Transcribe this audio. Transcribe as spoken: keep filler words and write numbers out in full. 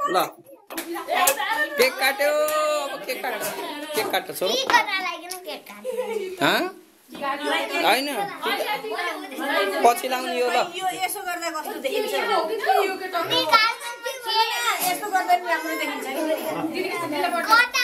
ल केक काट्यो अब केक काट केक काट्छ छोरो हाँ हैन पछि लाउने यो ल यो यसो गर्दा कस्तो देखिन्छ यसो गर्दा नि राम्रो देखिन्छ